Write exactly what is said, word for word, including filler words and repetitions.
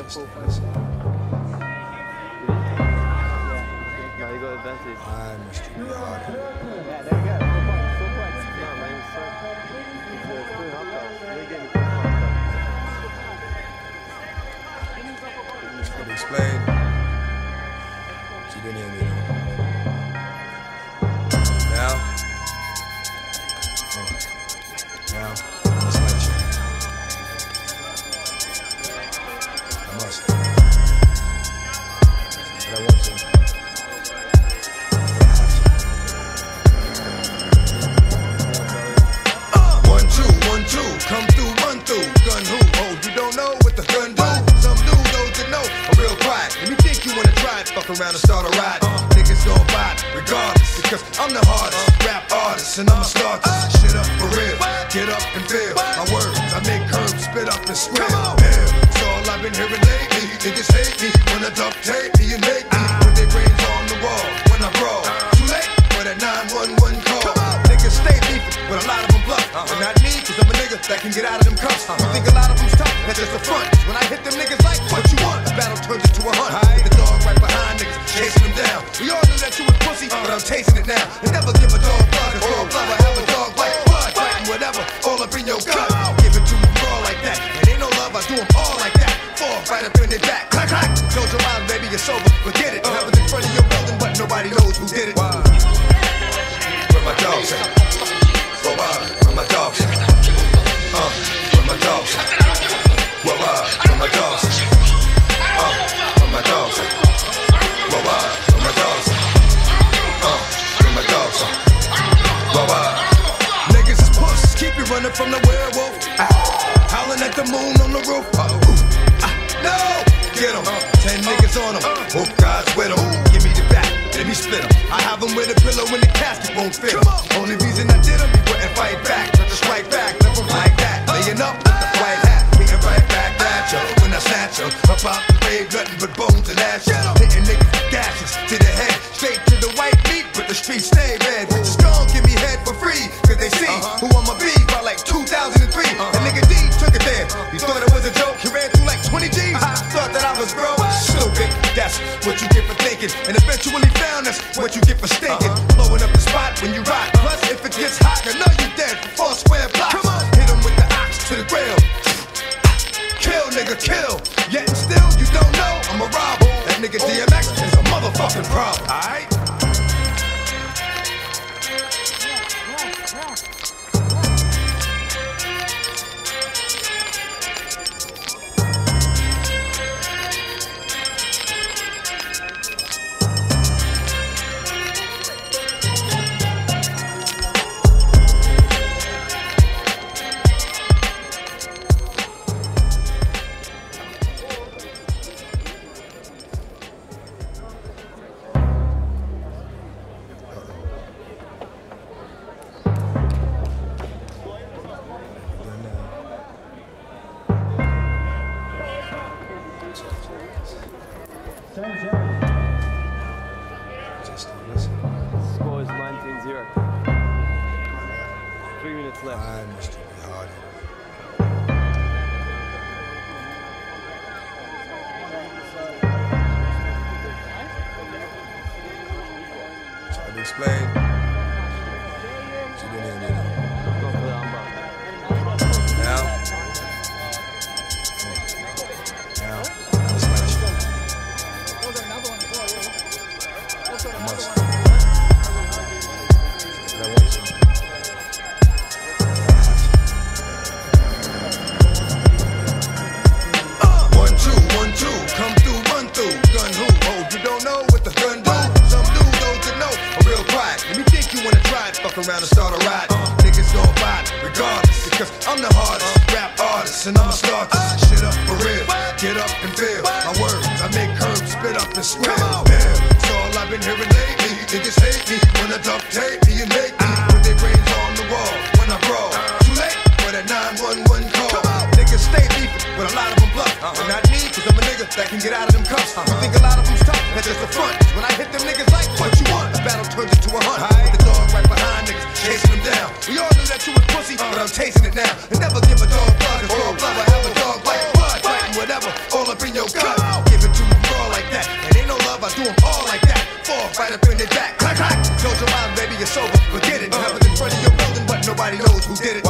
Listen, listen. Now you got advantage. I must be hard. Yeah, there you go. Four points. Four points. No, man. It's so... It's uh, still half time. You're getting four points. Could explain. She didn't hear me though. Now? Oh. Now? I must let you. I must. But I want to. One, two, one, two. Come through, run through. Gun who? Oh, you don't know what the gun do? Some do, those that know are real quiet. Let me think you wanna try it. Fuck around and start a ride. Uh, niggas gon' buy it, regardless. Because I'm the hardest rap artist, and I'ma start this shit up for real. Get up and feel my words. I make curves, spit up and squeal. Yeah, it's all I've been hearing lately. Niggas hate me when I duct tape me and make me put their brains on the wall when I brawl. Too late for that nine one one call. Niggas stay beefing, but a lot of them bluff. But not me, cause I'm a nigga that can get out of them cuffs. You think a lot of them's tough? That's just a front. When I hit them niggas like, what you want? The battle turns into a hunt. The dog right behind niggas, chasing them down. We all knew that you was pussy, but I'm tasting it now. And never give a dog blood, cause dog blood will have a dog like blood. Fighting whatever, all up in your gut. Give it to them raw like that. And ain't no love, I do them all like that. Fall right up in their back. Clack, clack. Told your mind, baby, you're sober. Forget it. That was in front of your building, but nobody knows who did it. Where my dogs at? Whoa, uh, where my dogs at? Uh, where my dogs at? Whoa, uh, where my dogs at? Uh, where my dogs at? Whoa, uh, where my dogs at? Uh, where my dogs at? Whoa, uh. Niggas is pussies, keep you running from the werewolf. Ah, howling at the moon on the roof. Uh, ooh, ah, no! Get 'em, ten niggas on 'em. Hope God's with 'em. Give me the back, let me split 'em. I have 'em with a pillow when the casket won't fit 'em. Only reason I did 'em, he wouldn't fight back. Let the strike back, left 'em like that. Laying up with the white hat, hitting right back at ya. When I snatch 'em, up out the grave, nothing but bones and ashes. Hitting niggas with gashes to the head, straight to the white meat, but the streets stay red. Bitches gon' give me head for free, cause they see who I'ma be by like two thousand three. That nigga D took it there. He thought it was a joke, he ran through like twenty G's. Thought that I was broke, stupid. That's what you get for thinking. And eventually found that's what you get for stinking. Blowing up the spot when you rock. Plus, if it gets hot, I know you dead for four square blocks. Come on, hit him with the ox to the grill. Kill, nigga, kill. Yet and still, you don't know I'm a robber. That nigga D M X is a motherfucking problem, alright? Just listen. Score is nineteen zero. Three minutes left. I must be hard. Try to explain. She didn't hear me though. Go for the armbar. Now? Oh. Now? I must let you. I must. But I want to. One, two, one, two. Come through, run through. Gun who? Oh, you don't know what the gun do? Some do, those that know are real quiet. Let me think you wanna try it. Fuck around and start a ride. Niggas gon' buy it, regardless. Because I'm the hardest rap artist, and I'ma start this shit up for real. Get up and feel my words. I make curves, spit up and squeal. Yeah, it's all I've been hearing lately. Niggas hate me when I duct tape me and make me put their brains on the wall when I brawl. Too late for that nine one one call. Niggas stay beefing, but a lot of them bluff. But not me, cause I'm a nigga that can get out of them cuffs. You think a lot of them's tough? That's just a front. When I hit them niggas like, what you want? The battle turns into a hunt. The dog right behind niggas, chasing them down. We all knew that you was pussy, but I'm tasting it now. And never give a dog blood, cause dog blood will have a dog like blood. Fighting whatever, all up in your gut. do them all like that. Fall right up in the back. Clack, clack. Close your mind, baby, it's over. Forget it. Have it in front of your building, but nobody knows who did it.